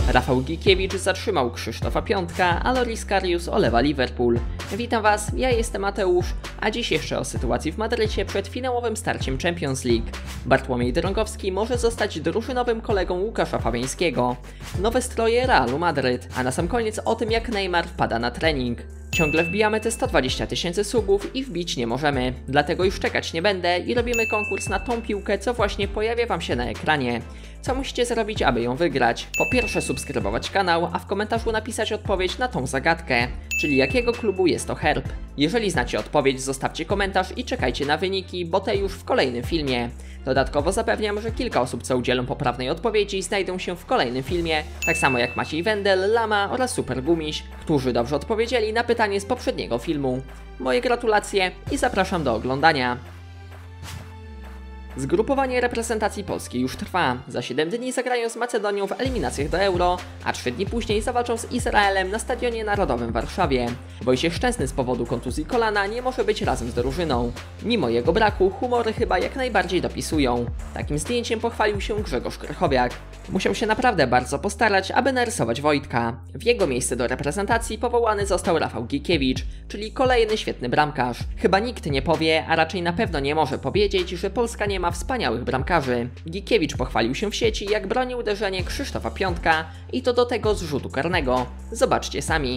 Rafał Gikiewicz zatrzymał Krzysztofa Piątka, a Loris Karius olewa Liverpool. Witam Was, ja jestem Mateusz, a dziś jeszcze o sytuacji w Madrycie przed finałowym starciem Champions League. Bartłomiej Drągowski może zostać drużynowym kolegą Łukasza Fabiańskiego. Nowe stroje Realu Madryt, a na sam koniec o tym, jak Neymar wpada na trening. Ciągle wbijamy te 120 000 subów i wbić nie możemy, dlatego już czekać nie będę i robimy konkurs na tą piłkę, co właśnie pojawia Wam się na ekranie. Co musicie zrobić, aby ją wygrać? Po pierwsze subskrybować kanał, a w komentarzu napisać odpowiedź na tą zagadkę, czyli jakiego klubu jest to herb. Jeżeli znacie odpowiedź, zostawcie komentarz i czekajcie na wyniki, bo te już w kolejnym filmie. Dodatkowo zapewniam, że kilka osób, co udzielą poprawnej odpowiedzi, znajdą się w kolejnym filmie, tak samo jak Maciej Wendel, Lama oraz Super Gumiś, którzy dobrze odpowiedzieli na pytanie z poprzedniego filmu. Moje gratulacje i zapraszam do oglądania. Zgrupowanie reprezentacji Polski już trwa. Za 7 dni zagrają z Macedonią w eliminacjach do Euro, a 3 dni później zawalczą z Izraelem na Stadionie Narodowym w Warszawie. Wojciech Szczęsny z powodu kontuzji kolana nie może być razem z drużyną. Mimo jego braku humory chyba jak najbardziej dopisują. Takim zdjęciem pochwalił się Grzegorz Krychowiak. Musiał się naprawdę bardzo postarać, aby narysować Wojtka. W jego miejsce do reprezentacji powołany został Rafał Gikiewicz, czyli kolejny świetny bramkarz. Chyba nikt nie powie, a raczej na pewno nie może powiedzieć, że Polska nie ma wspaniałych bramkarzy. Gikiewicz pochwalił się w sieci, jak broni uderzenie Krzysztofa Piątka i to do tego z rzutu karnego. Zobaczcie sami.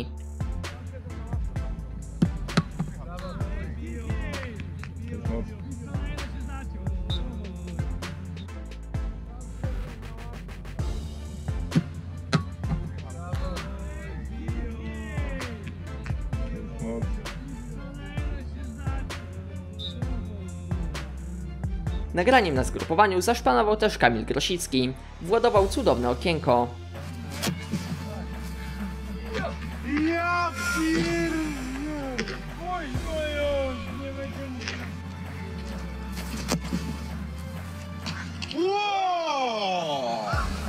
Nagraniem na zgrupowaniu zaszpanował też Kamil Grosicki. Władował cudowne okienko. Ja pierdolę! Oj, nie będzie... Wow!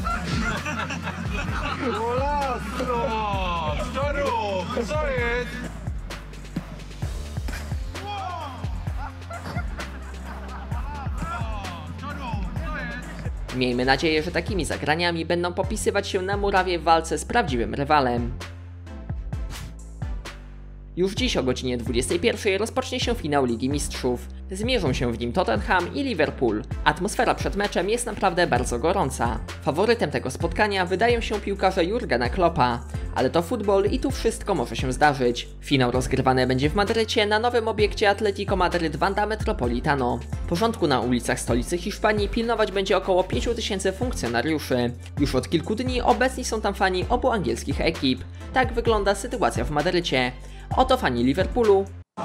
Golastro! Co rób? Co jest? Miejmy nadzieję, że takimi zagraniami będą popisywać się na murawie w walce z prawdziwym rywalem. Już dziś o godzinie 21 rozpocznie się finał Ligi Mistrzów. Zmierzą się w nim Tottenham i Liverpool. Atmosfera przed meczem jest naprawdę bardzo gorąca. Faworytem tego spotkania wydają się piłkarze Jurgena Kloppa, ale to futbol i tu wszystko może się zdarzyć. Finał rozgrywany będzie w Madrycie na nowym obiekcie Atletico Madryt Wanda Metropolitano. Porządku na ulicach stolicy Hiszpanii pilnować będzie około 5000 funkcjonariuszy. Już od kilku dni obecni są tam fani obu angielskich ekip. Tak wygląda sytuacja w Madrycie. Oto fani Liverpoolu.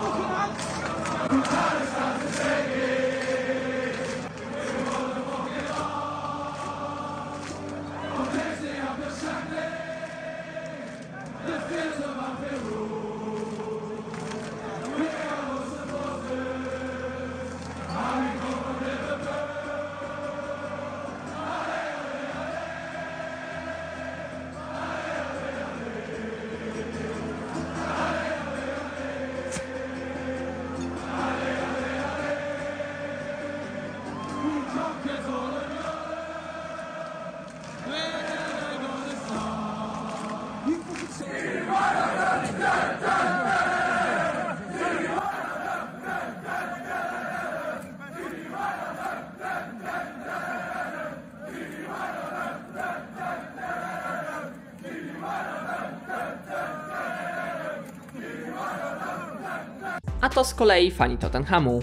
A to z kolei fani Tottenhamu.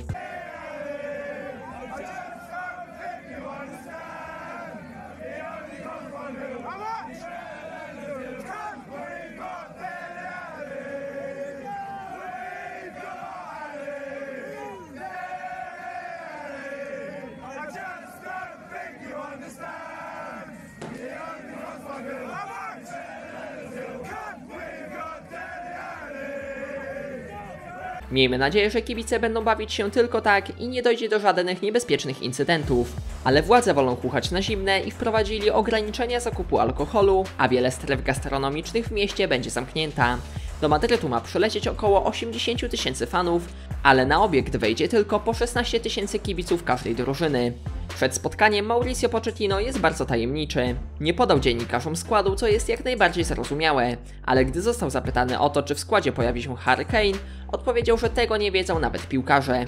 Miejmy nadzieję, że kibice będą bawić się tylko tak i nie dojdzie do żadnych niebezpiecznych incydentów. Ale władze wolą chuchać na zimne i wprowadzili ograniczenia zakupu alkoholu, a wiele stref gastronomicznych w mieście będzie zamknięta. Do Madrytu ma przylecieć około 80 000 fanów, ale na obiekt wejdzie tylko po 16 000 kibiców każdej drużyny. Przed spotkaniem Mauricio Pochettino jest bardzo tajemniczy. Nie podał dziennikarzom składu, co jest jak najbardziej zrozumiałe, ale gdy został zapytany o to, czy w składzie pojawi się Harry Kane, odpowiedział, że tego nie wiedzą nawet piłkarze.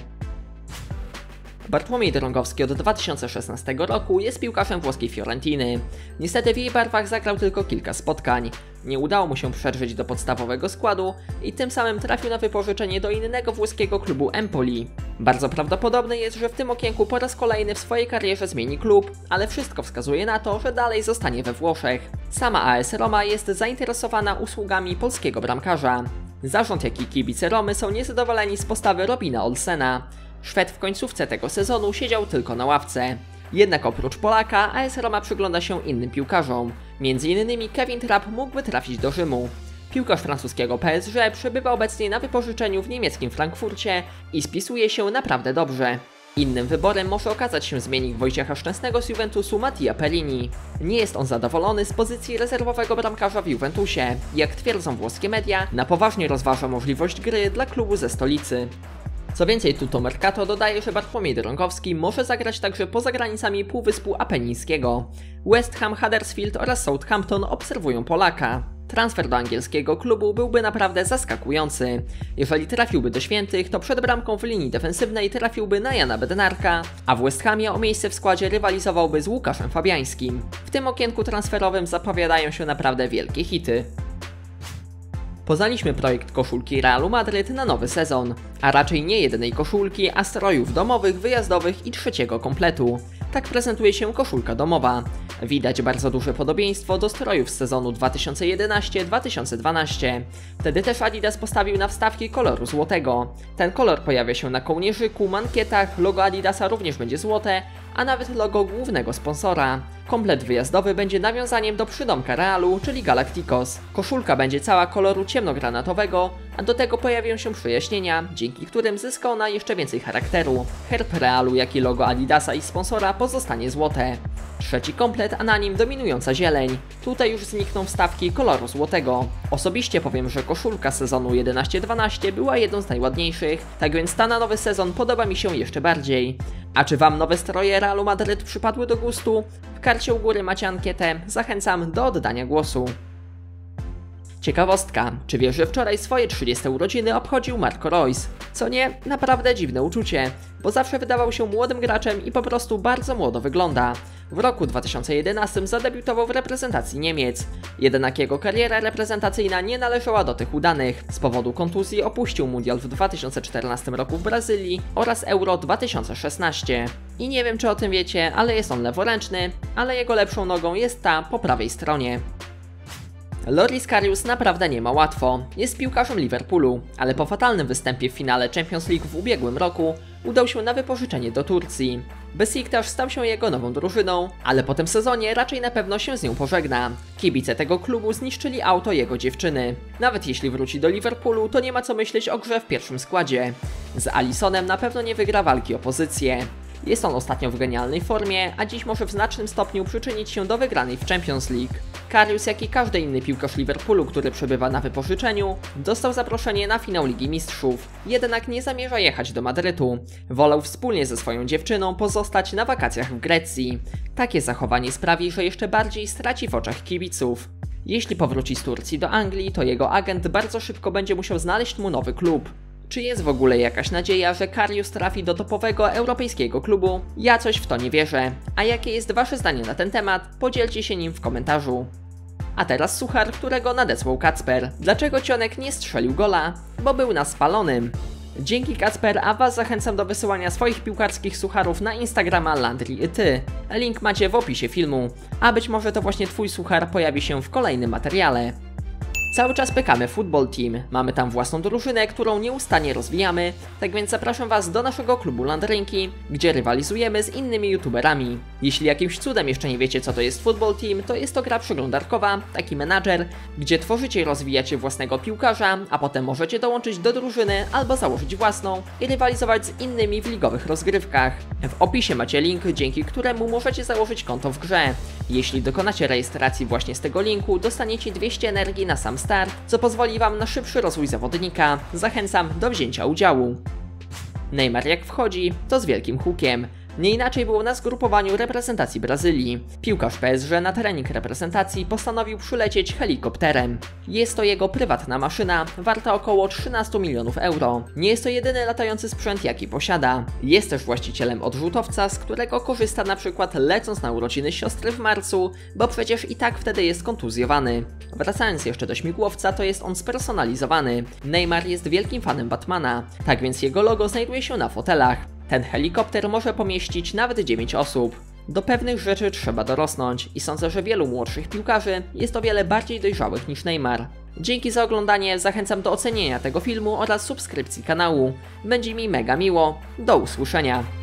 Bartłomiej Drągowski od 2016 roku jest piłkarzem włoskiej Fiorentiny. Niestety w jej barwach zagrał tylko kilka spotkań. Nie udało mu się przeżyć do podstawowego składu i tym samym trafił na wypożyczenie do innego włoskiego klubu Empoli. Bardzo prawdopodobne jest, że w tym okienku po raz kolejny w swojej karierze zmieni klub, ale wszystko wskazuje na to, że dalej zostanie we Włoszech. Sama AS Roma jest zainteresowana usługami polskiego bramkarza. Zarząd jak i kibice Romy są niezadowoleni z postawy Robina Olsena. Szwed w końcówce tego sezonu siedział tylko na ławce. Jednak oprócz Polaka AS Roma przygląda się innym piłkarzom. M.in. Kevin Trapp mógłby trafić do Rzymu. Piłkarz francuskiego PSG przebywa obecnie na wypożyczeniu w niemieckim Frankfurcie i spisuje się naprawdę dobrze. Innym wyborem może okazać się zmiennik Wojciecha Szczęsnego z Juventusu Mattia Perini. Nie jest on zadowolony z pozycji rezerwowego bramkarza w Juventusie. Jak twierdzą włoskie media, na poważnie rozważa możliwość gry dla klubu ze stolicy. Co więcej, Tutto Mercato dodaje, że Bartłomiej Drągowski może zagrać także poza granicami Półwyspu Apenińskiego. West Ham, Huddersfield oraz Southampton obserwują Polaka. Transfer do angielskiego klubu byłby naprawdę zaskakujący. Jeżeli trafiłby do Świętych, to przed bramką w linii defensywnej trafiłby na Jana Bednarka, a w West Hamie o miejsce w składzie rywalizowałby z Łukaszem Fabiańskim. W tym okienku transferowym zapowiadają się naprawdę wielkie hity. Poznaliśmy projekt koszulki Realu Madryt na nowy sezon, a raczej nie jednej koszulki, a strojów domowych, wyjazdowych i trzeciego kompletu. Tak prezentuje się koszulka domowa. Widać bardzo duże podobieństwo do strojów z sezonu 2011-2012. Wtedy też Adidas postawił na wstawki koloru złotego. Ten kolor pojawia się na kołnierzyku, mankietach, logo Adidasa również będzie złote, a nawet logo głównego sponsora. Komplet wyjazdowy będzie nawiązaniem do przydomka Realu, czyli Galacticos. Koszulka będzie cała koloru ciemnogranatowego, a do tego pojawią się przejaśnienia, dzięki którym zyska ona jeszcze więcej charakteru. Herb Realu, jak i logo Adidasa i sponsora pozostanie złote. Trzeci komplet, a na nim dominująca zieleń. Tutaj już znikną wstawki koloru złotego. Osobiście powiem, że koszulka sezonu 11-12 była jedną z najładniejszych, tak więc ta na nowy sezon podoba mi się jeszcze bardziej. A czy wam nowe stroje Realu Madryt przypadły do gustu? W karcie u góry macie ankietę, zachęcam do oddania głosu. Ciekawostka, czy wiesz, że wczoraj swoje 30 urodziny obchodził Marco Reus? Co nie, naprawdę dziwne uczucie, bo zawsze wydawał się młodym graczem i po prostu bardzo młodo wygląda. W roku 2011 zadebiutował w reprezentacji Niemiec, jednak jego kariera reprezentacyjna nie należała do tych udanych. Z powodu kontuzji opuścił mundial w 2014 roku w Brazylii oraz Euro 2016. I nie wiem, czy o tym wiecie, ale jest on leworęczny, ale jego lepszą nogą jest ta po prawej stronie. Loris Karius naprawdę nie ma łatwo. Jest piłkarzem Liverpoolu, ale po fatalnym występie w finale Champions League w ubiegłym roku udał się na wypożyczenie do Turcji. Besiktas stał się jego nową drużyną, ale po tym sezonie raczej na pewno się z nią pożegna. Kibice tego klubu zniszczyli auto jego dziewczyny. Nawet jeśli wróci do Liverpoolu, to nie ma co myśleć o grze w pierwszym składzie. Z Alissonem na pewno nie wygra walki o pozycję. Jest on ostatnio w genialnej formie, a dziś może w znacznym stopniu przyczynić się do wygranej w Champions League. Karius, jak i każdy inny piłkarz Liverpoolu, który przebywa na wypożyczeniu, dostał zaproszenie na finał Ligi Mistrzów. Jednak nie zamierza jechać do Madrytu. Wolał wspólnie ze swoją dziewczyną pozostać na wakacjach w Grecji. Takie zachowanie sprawi, że jeszcze bardziej straci w oczach kibiców. Jeśli powróci z Turcji do Anglii, to jego agent bardzo szybko będzie musiał znaleźć mu nowy klub. Czy jest w ogóle jakaś nadzieja, że Karius trafi do topowego europejskiego klubu? Ja coś w to nie wierzę. A jakie jest wasze zdanie na ten temat? Podzielcie się nim w komentarzu. A teraz suchar, którego nadesłał Kacper. Dlaczego Cionek nie strzelił gola? Bo był na spalonym. Dzięki Kacper, a was zachęcam do wysyłania swoich piłkarskich sucharów na Instagrama Landry i Ty. Link macie w opisie filmu. A być może to właśnie twój suchar pojawi się w kolejnym materiale. Cały czas pykamy Football Team, mamy tam własną drużynę, którą nieustannie rozwijamy, tak więc zapraszam was do naszego klubu Landrynki, gdzie rywalizujemy z innymi youtuberami. Jeśli jakimś cudem jeszcze nie wiecie, co to jest Football Team, to jest to gra przeglądarkowa, taki menadżer, gdzie tworzycie i rozwijacie własnego piłkarza, a potem możecie dołączyć do drużyny albo założyć własną i rywalizować z innymi w ligowych rozgrywkach. W opisie macie link, dzięki któremu możecie założyć konto w grze. Jeśli dokonacie rejestracji właśnie z tego linku, dostaniecie 200 energii na sam start, co pozwoli wam na szybszy rozwój zawodnika. Zachęcam do wzięcia udziału. Neymar jak wchodzi, to z wielkim hukiem. Nie inaczej było na zgrupowaniu reprezentacji Brazylii. Piłkarz PSG na trening reprezentacji postanowił przylecieć helikopterem. Jest to jego prywatna maszyna, warta około 13 milionów euro. Nie jest to jedyny latający sprzęt, jaki posiada. Jest też właścicielem odrzutowca, z którego korzysta na przykład lecąc na urodziny siostry w marcu, bo przecież i tak wtedy jest kontuzjowany. Wracając jeszcze do śmigłowca, to jest on spersonalizowany. Neymar jest wielkim fanem Batmana, tak więc jego logo znajduje się na fotelach. Ten helikopter może pomieścić nawet 9 osób. Do pewnych rzeczy trzeba dorosnąć i sądzę, że wielu młodszych piłkarzy jest o wiele bardziej dojrzałych niż Neymar. Dzięki za oglądanie, zachęcam do ocenienia tego filmu oraz subskrypcji kanału. Będzie mi mega miło. Do usłyszenia.